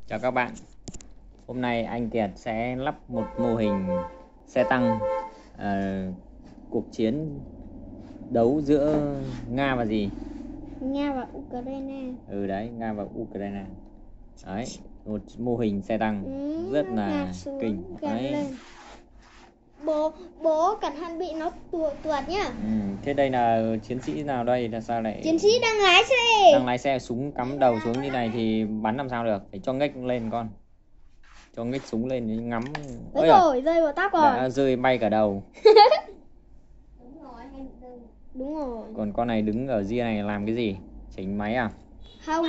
Chào các bạn. Hôm nay anh Kiệt sẽ lắp một mô hình xe tăng cuộc chiến đấu giữa Nga và gì? Nga và Ukraine. Đấy, Nga và Ukraine. Đấy, một mô hình xe tăng rất là kinh. Đấy. Bố cẩn thận bị nó tuột nhá. Thế đây là chiến sĩ nào đây? Là sao lại? Chiến sĩ đang lái xe. Đang lái xe, súng cắm đầu xuống như này thì bắn làm sao được? Phải cho nghếch lên con. Cho nghếch súng lên để ngắm. Đấy rồi, rơi vào tóc rồi. Đã rơi bay cả đầu. Đúng rồi. Còn con này đứng ở ria này làm cái gì? Chỉnh máy à? Không.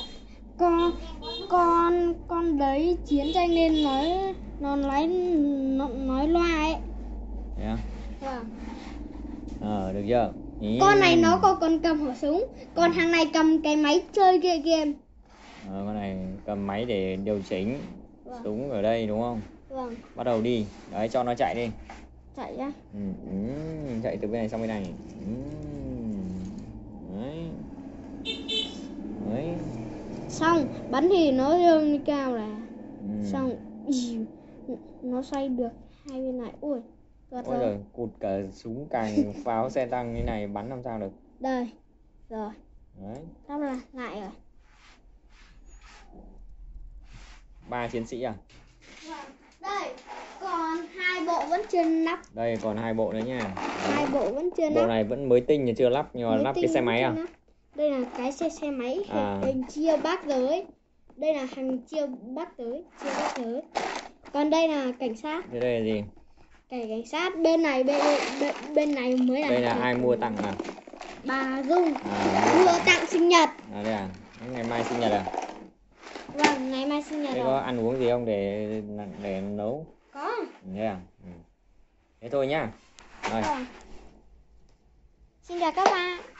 Con đấy chiến tranh nên nó nói loa ấy. Thế à? Vâng. Được chưa? Con này nó còn cầm khẩu súng, còn thằng này cầm cái máy chơi game. Con này cầm máy để điều chỉnh. Vâng. Súng ở đây đúng không? Vâng. Bắt đầu đi. Đấy, cho nó chạy đi. Chạy á. Chạy từ bên này sang bên này. Đấy. Xong bắn thì nó lên cao là xong nó xoay được hai bên này. Ui rồi cụt cả súng càng pháo xe tăng như này bắn làm sao được. Đây rồi. Đấy. Đắp lại rồi. 3 chiến sĩ à? Đây còn 2 bộ vẫn chưa lắp. Đây còn 2 bộ nữa nha. 2 bộ vẫn chưa lắp. Bộ này vẫn mới tinh thì chưa lắp, nhưng mà lắp cái xe máy à? Đây là cái xe máy hình chia bát giới. Đây là hàng chia bát giới. Còn đây là cảnh sát. Thế đây là gì? Cảnh sát bên này bên này mới là. Đây là ai mua tặng à? Bà Dung mua tặng sinh nhật. Đây à? Ngày mai sinh nhật à? Vâng, ngày mai sinh nhật. Thế rồi. có ăn uống gì không để nấu? Có. Thế à? Thế thôi nhá. Rồi. Xin chào các bạn.